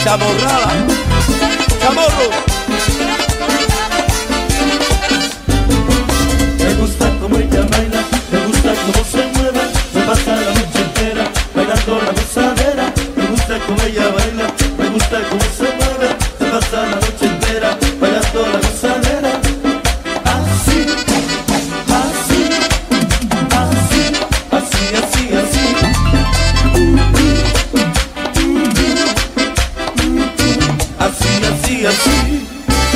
Chamorrada, chamorro. Me gusta como ella baila, me gusta cómo se mueve, se pasa la noche entera bailando la gozadera. Me gusta como ella baila, me gusta cómo se mueve, se pasa la noche entera bailando la gozadera. Así, así, así, así, así, así. Así, así, así.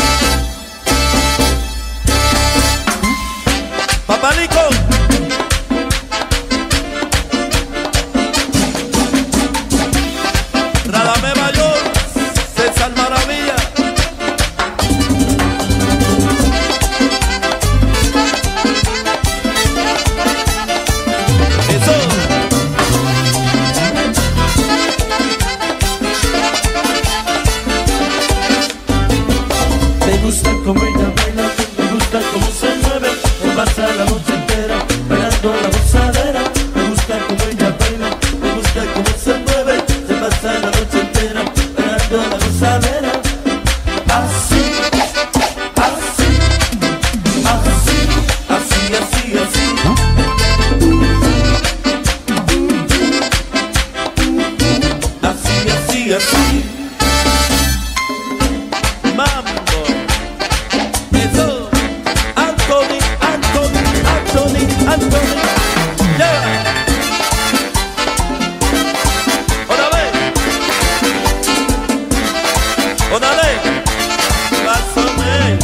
Papalico. Radamé Mayor, César Maravilla. Eso. Me gusta como ella baila, me gusta cómo se mueve, me pasa la noche entera bailando la gozadera. Me gusta como ella baila, me gusta cómo se mueve, se pasa la noche entera bailando la gozadera. Así, así, así, así, así, así. Así, así, así. Mambo. Eso. Anthony, Anthony, Anthony, Anthony. Yeah. Otra vez. Otra vez. Pásame.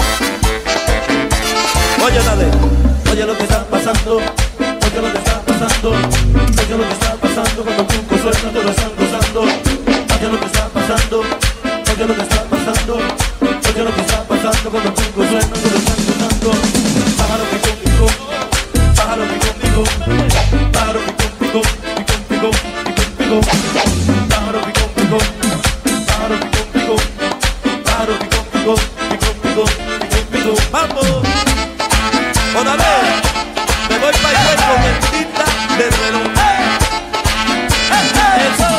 Oye, dale. Oye lo que está pasando, oye lo que está pasando, oye lo que está pasando cuando Cuco suena, todos están gozando. Oye lo que está pasando, oye lo que está pasando, oye lo que está pasando cuando Cuco suena, todos están gozando. Pájaro picón, picón, pájaro picón, picón, pájaro picón, picón, picón, picón, picón, picón, pájaro picón, picón, pájaro picón, picón, pájaro picón, picón, picón, picón, picón, picón. Vamos. Otra vez. Me voy para allá con el tinta de reloj. Eso.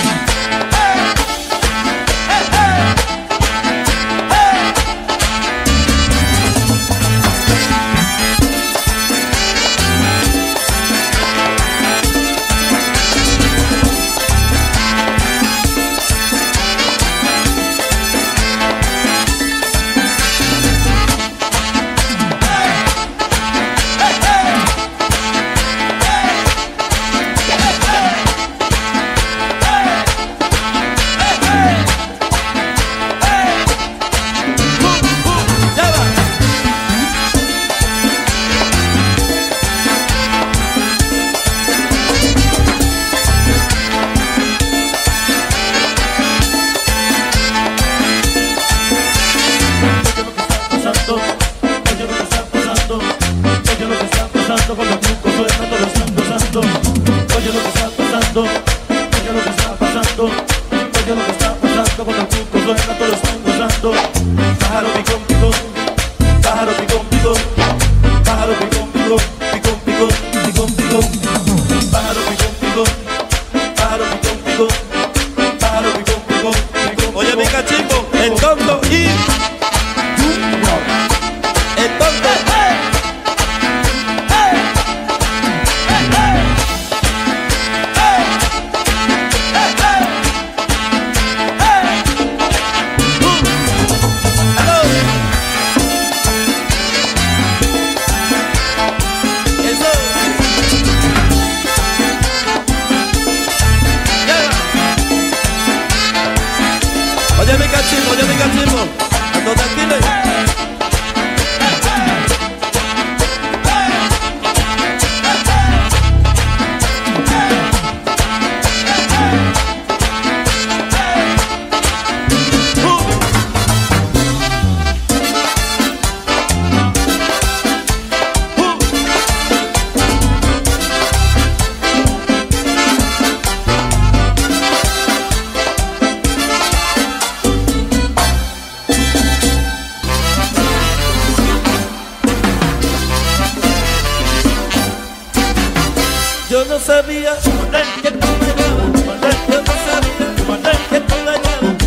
Oye, mi cachimbo, el tonto y el tonto. Oye, mi cachimbo, ando tranquilo. Yo no sabía que tú me llamabas, yo no sabía que tú me llamabas.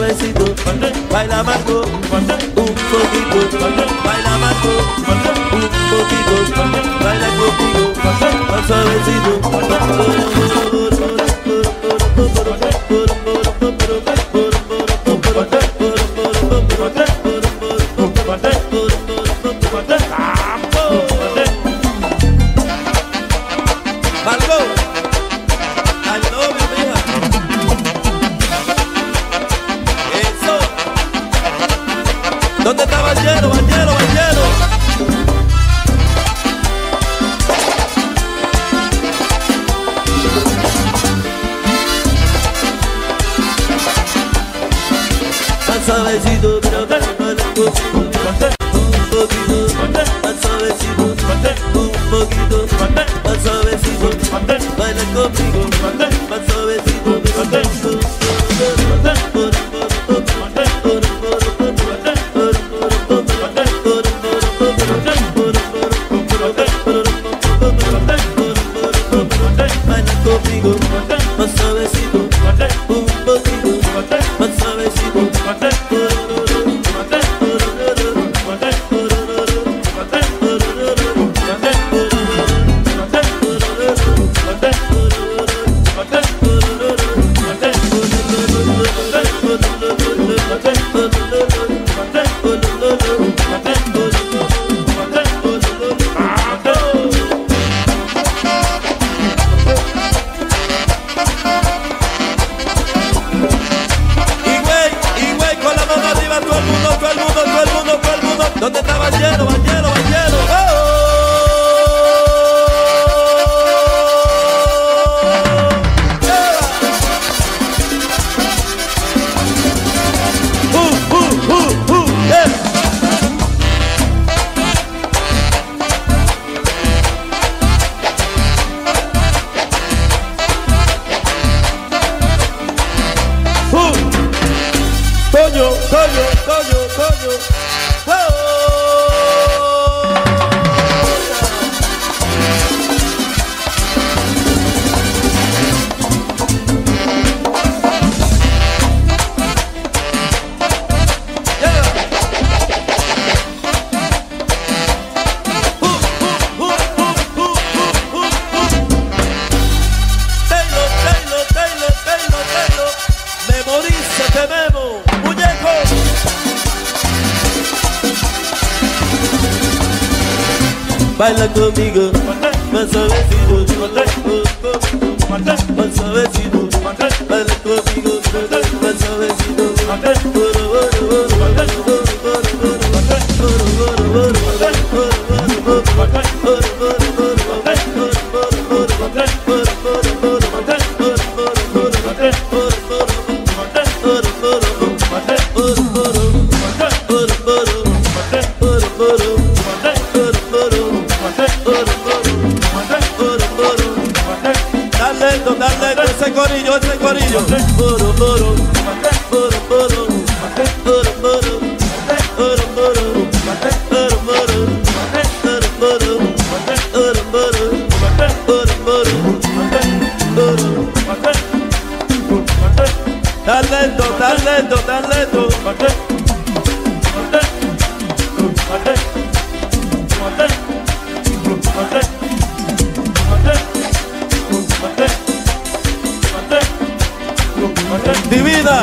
suavecito, baila mango, un poquito, baila mango, un poquito, baila conmigo, más suavecito. ¿Dónde está Banchero? Banchero, Banchero. Más suavecito, pero que no le cocino. Un poquito, más suavecito. Un poquito, más suavecito. Baila conmigo, más suavecito. Conmigo, más suavecito, un poquito, más suavecito, ¿dónde está Banchero? Banchero, Banchero. Toño, Toño, Toño, Toño. Baila conmigo, más suavecito, más suavecito, baila conmigo, más suavecito, dale ese corillo, ese corillo. Poro, poro, poro, poro, poro, poro, poro, poro, poro, poro, poro, poro. Tan lento, tan lento, tan lento. Divina.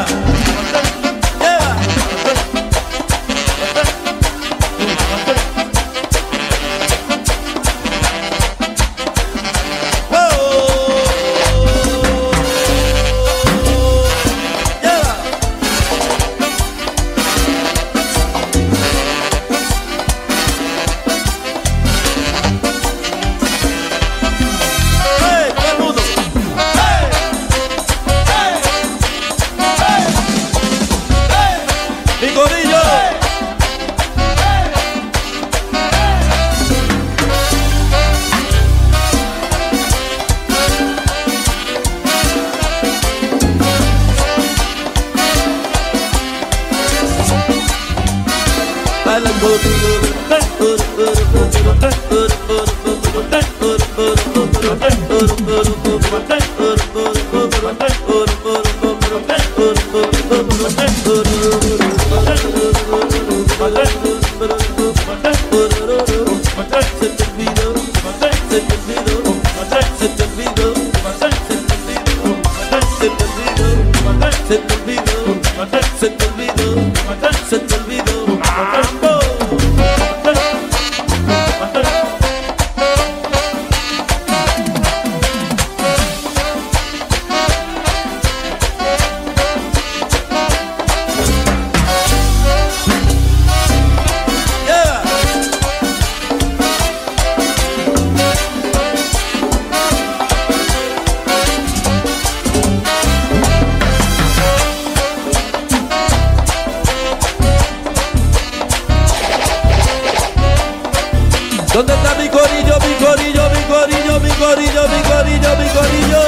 Por olvidó, se te olvidó, mambo. ¿Dónde está mi corillo, mi corillo, mi corillo, mi corillo, mi corillo, mi corillo?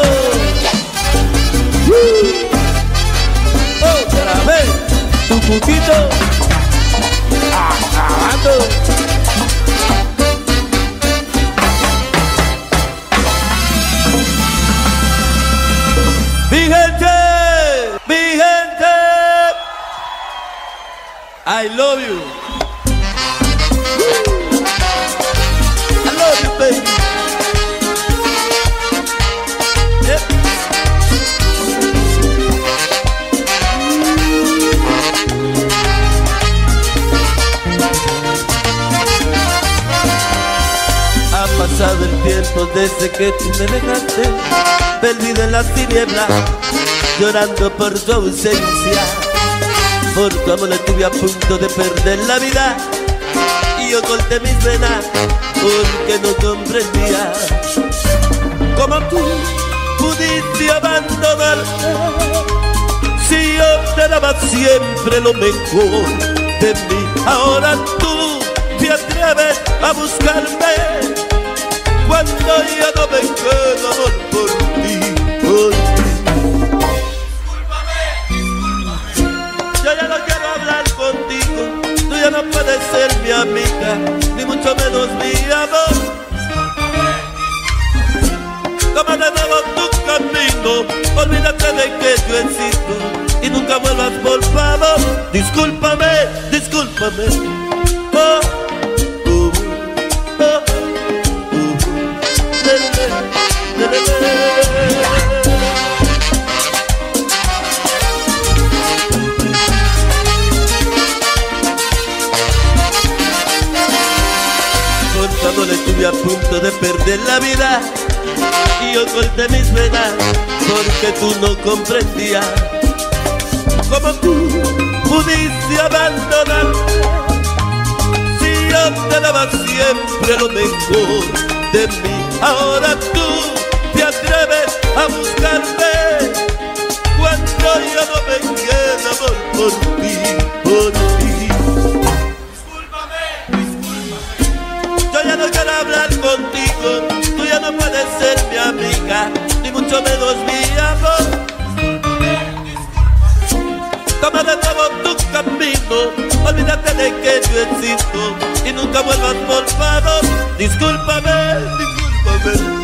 Otra vez, tu cuquito acabando. Mi gente, I love you. Baby. Yep. Ha pasado el tiempo desde que tú me dejaste, perdido en las tinieblas, llorando por tu ausencia. Por tu amor estuve a punto de perder la vida y yo corté mis venas porque no comprendía cómo tú pudiste abandonarme si yo te daba siempre lo mejor de mí. Ahora tú te atreves a buscarme cuando ya no me queda amor por ti, por ti. Yo ya no quiero hablar contigo, tú ya no puedes ser mi amiga, ni mucho menos mi amor. Toma de nuevo tu camino, olvídate de que yo existo y nunca vuelvas, por favor. Discúlpame, discúlpame. Oh, Contador, estuve a punto de perder la vida y yo corté mis venas porque tú no comprendías cómo tú pudiste abandonarme si yo te daba siempre lo mejor de mí. Ahora tú te atreves a buscarme cuando yo no me queda amor por ti, por ti. Discúlpame, discúlpame. Yo ya no quiero hablar contigo, tú ya no puedes ser mi amiga, ni mucho menos mi amor. Toma de nuevo tu camino, olvídate de que yo existo y nunca vuelvas, por favor. Discúlpame, discúlpame.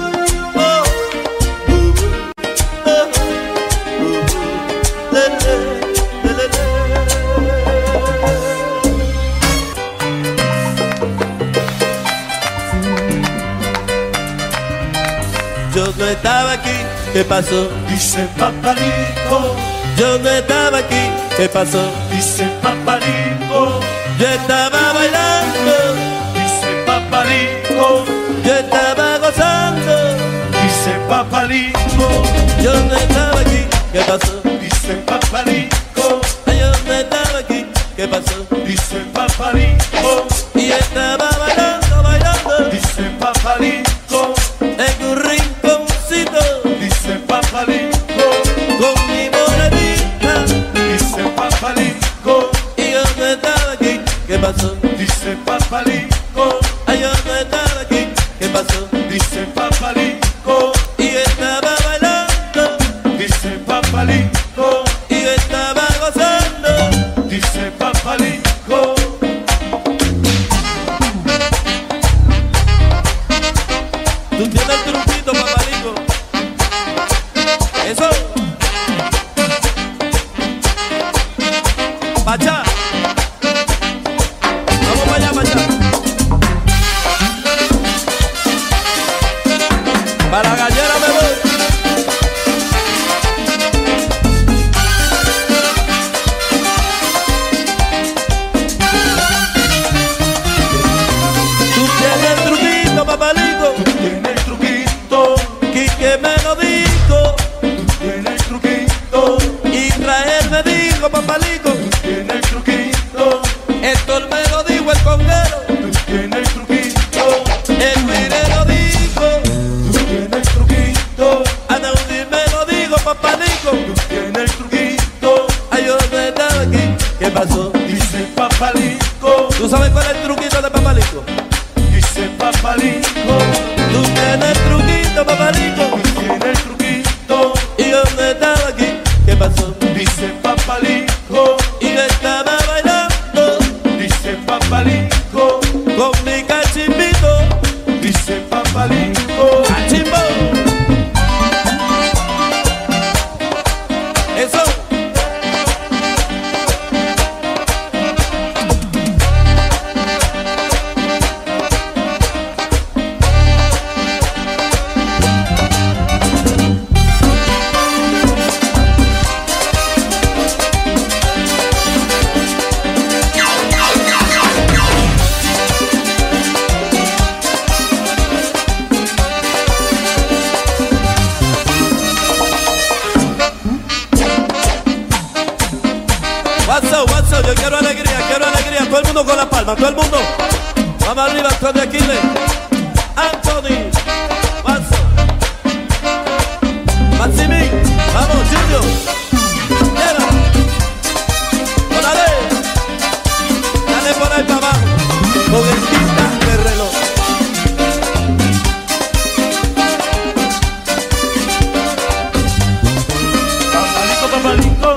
Yo no estaba aquí, ¿qué pasó? Dice Papalico. Yo no estaba aquí, ¿qué pasó? Dice Papalico. Yo estaba bailando. Dice Papalico. Yo estaba gozando. Dice Papalico. Yo no estaba aquí, ¿qué pasó? Dice Papalico. Yo no estaba aquí, ¿qué pasó? Dice Papalico. Y estaba bailando, bailando. Dice Papalico. En un rinconcito. Dice Papalico. Con mi morenita. Dice Papalico. Y yo no estaba aquí, ¿qué pasó? Dice Papalico. Yo no estaba aquí, ¿qué pasó? Dice Papalico. Y estaba bailando. Dice Papalico. Y yo estaba gozando. Dice Papalico. Tú tienes el truquito, Papalico. Eso. Pachá. Vamos para allá, Pachá. Para la gallera me voy. ¿Qué pasó? Dice Papalico. ¿Tú sabes cuál es el truquito de Papalico? Dice Papalico. Tú tienes el truquito, Papalico. Tiene el truquito. ¿Y dónde estaba aquí? ¿Qué pasó? Dice Papalico. Y yo estaba bailando. Dice Papalico. Con mi cachimbito. Dice Papalico. ¡Cachimbo! Eso. What's up? Yo quiero alegría, todo el mundo con la palma, todo el mundo. Vamos arriba, Antonio Aquiles. Anthony, what's up? Maximín, vamos, Junior. Lleva. Órale. Dale por ahí para abajo, con el tinta de reloj. Papalico, Papalico.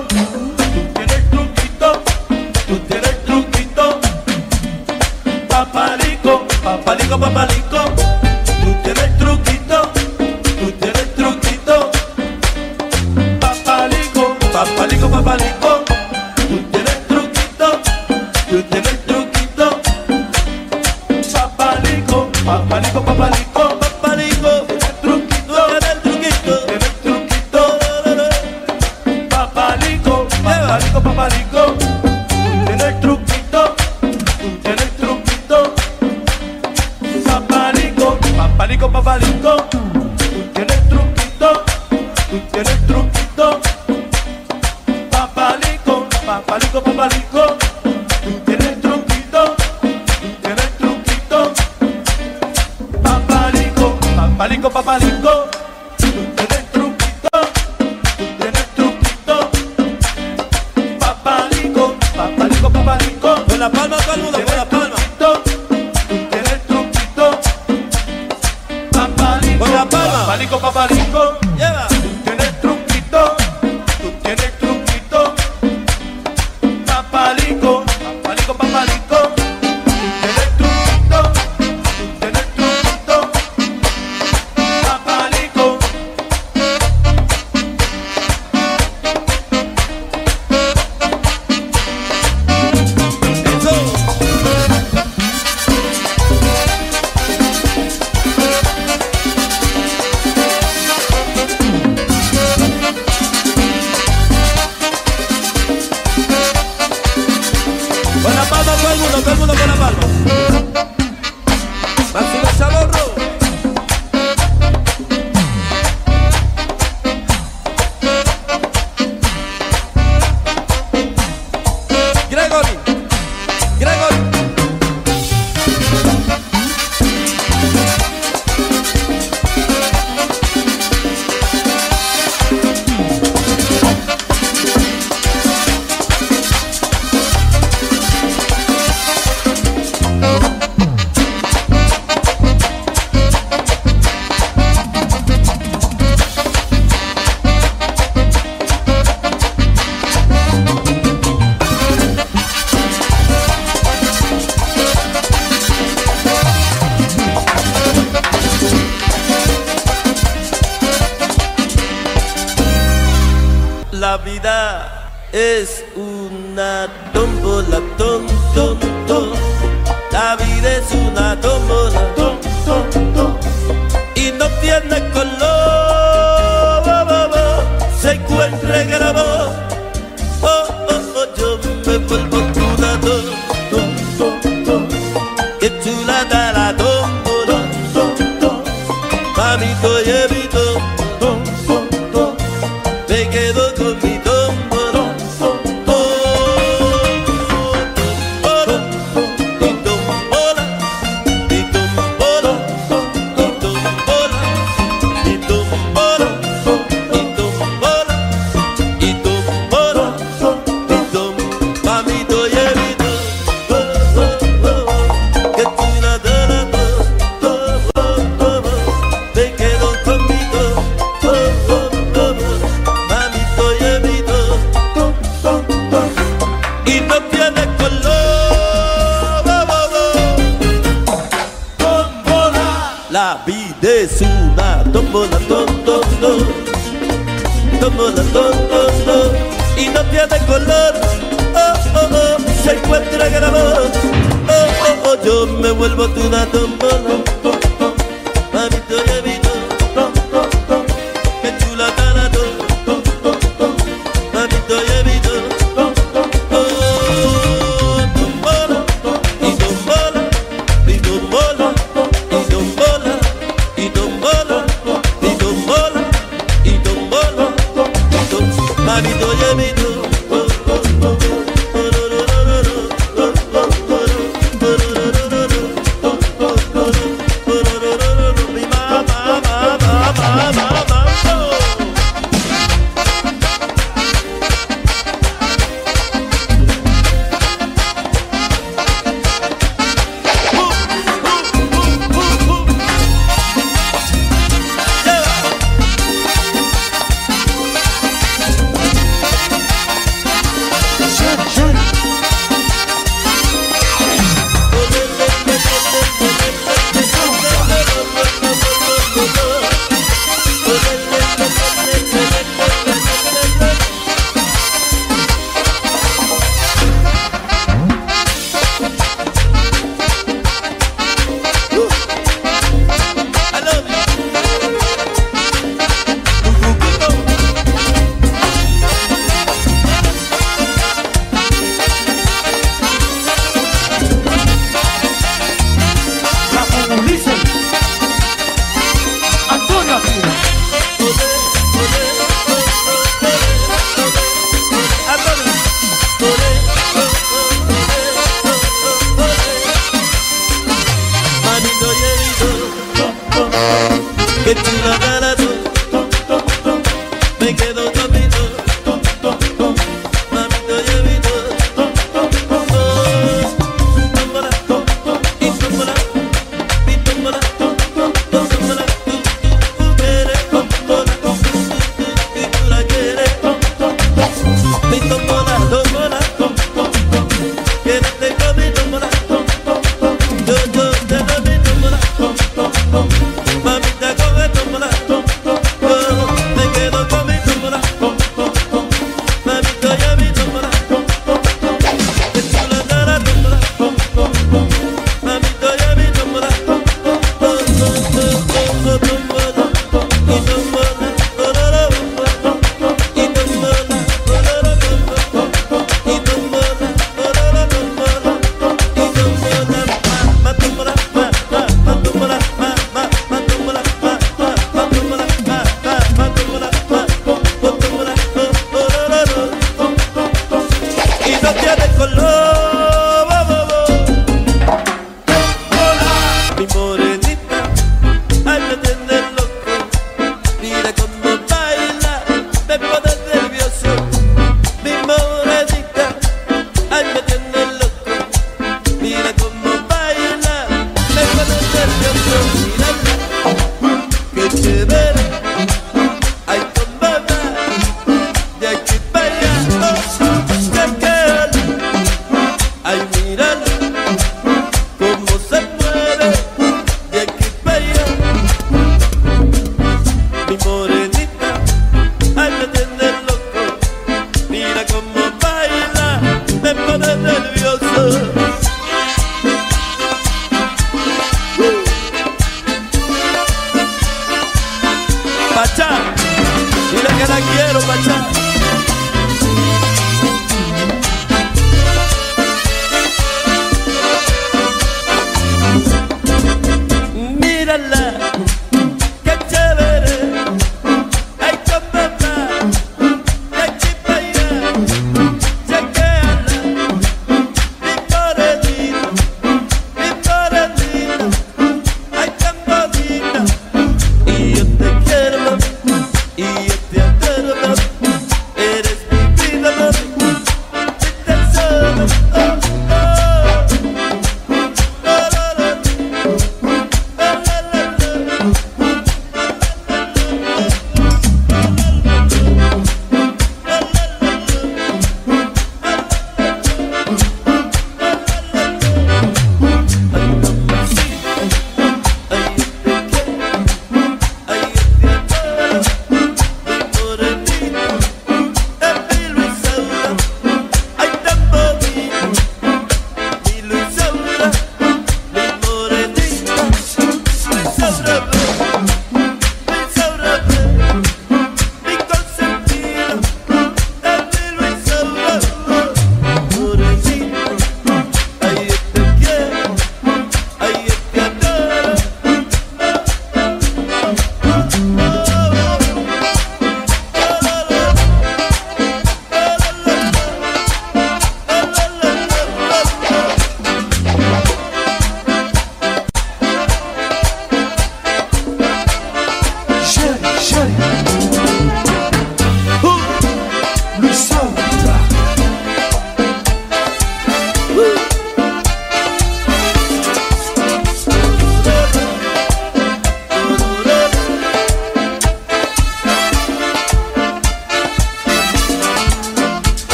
Papalico, Papalico, tú tienes truquito, tú tienes truquito. Papalico, Papalico, Papalico, tú tienes truquito, tú tienes truquito. Papalico, Papalico, Papalico, Papalico, tienes truquito, tienes truquito, tienes truquito. Papalico, Papalico, Papalico, tú tienes truquito, tú tienes truquito. Papalico, Papalico, tú tienes truquito, tú tienes truquito. Papalico, Papalico, Papalico, tú tienes truquito, tú tienes truquito. Papalico, Papalico, Papalico, tú tienes truquito, tú tienes truquito. Papalico, Papalico, Papalico, con la palma todo el mundo, con la palma. Papalico, Papalico, lleva. Tú tienes truquito, tú tienes truquito. Papalico, Papalico, Papalico, tú tienes truquito, tú tienes truquito. Papalico. Eso. Todo el mundo con la palma. Máximo Chamorro. Gregory. Gregory. La vida es una tómbola, ton, ton, ton. La vida es una tómbola, ton, ton, ton. Y no tiene color, se encuentra en el amor. Oh, oh, oh, yo me vuelvo una ton, ton, ton, ton. Qué chula da la tómbola, ton, ton. Mamito y evito. Me quedo con mi tómbola, mi tómbola, mi tómbola, mi tómbola, mi tómbola, mi tómbola, mi tómbola, mi tómbola, mi tómbola, mi no tiene color. Tómbola. La vida es una tómbola, tómbola, y no tiene color. Se encuentra en el amor. Yo me vuelvo una tómbola. Mamito y amito, qué chula cara tú. Mamito y amito, tómbola, y tómbola, y tómbola, y tómbola, y tómbola, y tómbola, y tómbola, mamito y amito.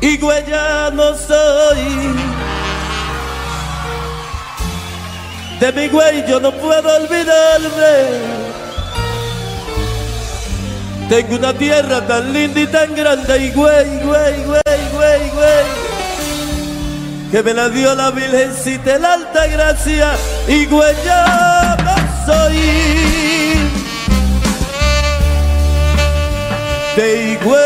Higüey ya no soy. De mi güey yo no puedo olvidarme. Tengo una tierra tan linda y tan grande, y güey, que me la dio la Virgencita de la Alta Gracia, y güey ya no soy. De Higüey,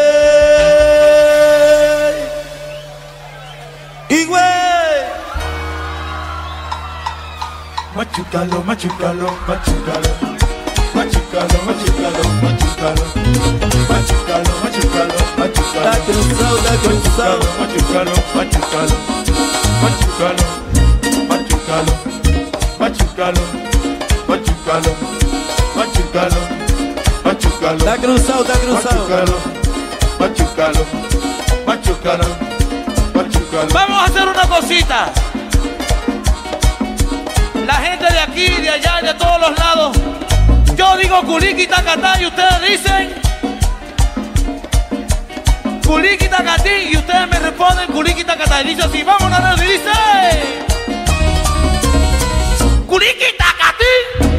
machucalo, machucalo, machucalo, machucalo, machucalo, machucalo, machucalo, machucalo, machucalo, está cruzado, machucalo, machucalo, machucalo, machucalo, machucalo, machucalo, machucalo, machucalo, está cruzado, machucalo, machucalo, machucalo, machucalo. Vamos a hacer una cosita. La gente de aquí, de allá, de todos los lados. Yo digo culiqui tacatá y ustedes dicen culiqui tacatí y ustedes me responden culiqui tacatá. Y dice así, vamos a ver, dice culiqui tacatí,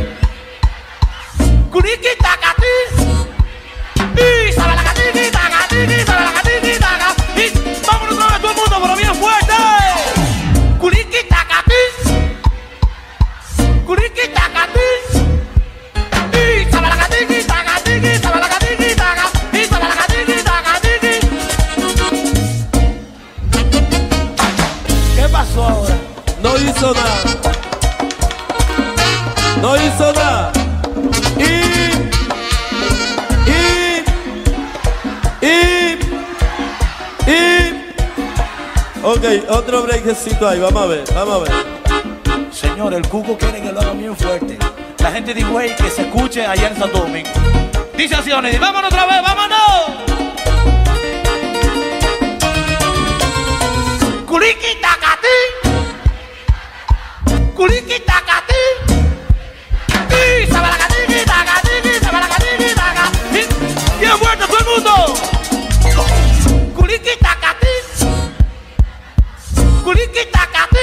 culiqui tacatí y sabalacatí, tacatí, sabalacatí, tacatí. Vámonos otra vez todo el mundo, pero bien fuerte. Culiqui tacatí, culiqui tacatí. ¿Qué pasó ahora? No hizo nada. No hizo nada. Ok, otro breakcito ahí, vamos a ver, vamos a ver. Señor, el cuco quiere que lo haga bien fuerte. La gente de Higüey que se escuche allá en Santo Domingo. Dice así, Onedi, vámonos otra vez, vámonos. Culiqui tacatí, culiqui tacatí, y sabalacatí, tacatí, sabalacatí, tacatí. Bien fuerte todo el mundo. Culiqui tacatí, culiqui tacatí.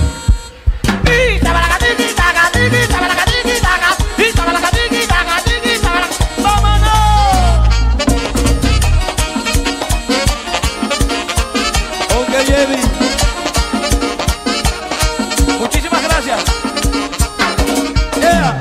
Muchísimas gracias. Yeah.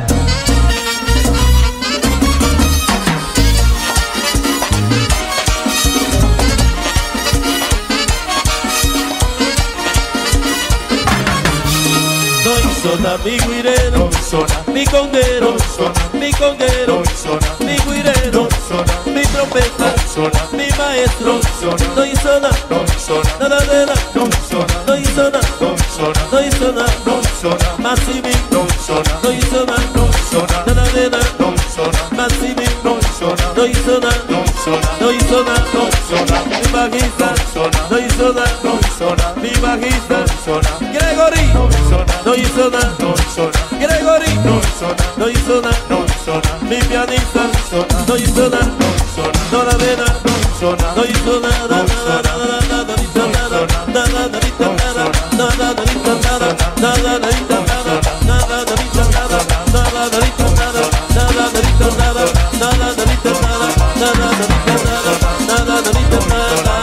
No hizo nada mi guirero, No zona, mi conguero, no zona, mi conguero, no zona, mi guirero, no zona, mi trompeta, no zona, mi maestro, no zona, no hizo nada, no zona, nada de nada, no zona, no hizo nada, no zona, no hizo nada, no zona, Massimi, no zona, no hizo nada, no zona, nada de nada, no zona, Massimi, no zona, no hizo nada, no zona, no hizo nada, no zona, mi bajista, no zona, no hizo nada, no zona, mi bajista, no zona, Gregory, no zona, no hizo nada, no zona, Gregory, no zona, no hizo nada, no zona, mi pianista, zona, no hizo nada, no zona, no la de nada, zona, no hizo nada, no zona, nada, no hizo nada, nada, no hizo nada, nada, no hizo nada, nada, no hizo nada, nada, no hizo nada, nada, no hizo nada, nada, no hizo nada, nada, no hizo nada, nada, no hizo nada, nada, no hizo nada,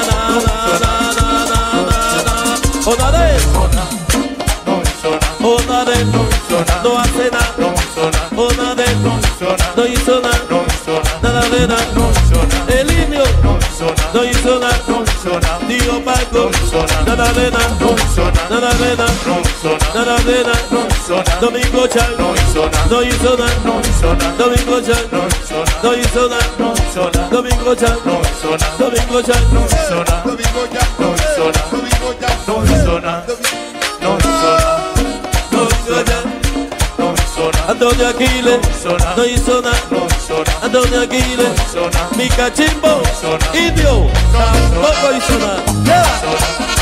Onade, no zona, Onade, no zona, no hace nada, no zona, Onade, no zona, no hizo nada, no zona, nada de nada, no zona, el indio no zona, no hizo nada, no zona, Tío Paco, no zona, nada de nada, no zona, nada de nada, no zona, nada de nada, no zona, Domingo Chan, no zona, no hizo nada, no zona, Domingo Chan, no zona, no hizo nada, no zona, Domingo Chan, no zona, Domingo Chan, no zona, no zona, no zona, no zona, Domingo Chan, no zona, Antonio Aquiles, no hizo nada, no zona, Antonio Aquiles, zona, mi cachimbo, indio, tampoco hizo nada. Yeah. zona.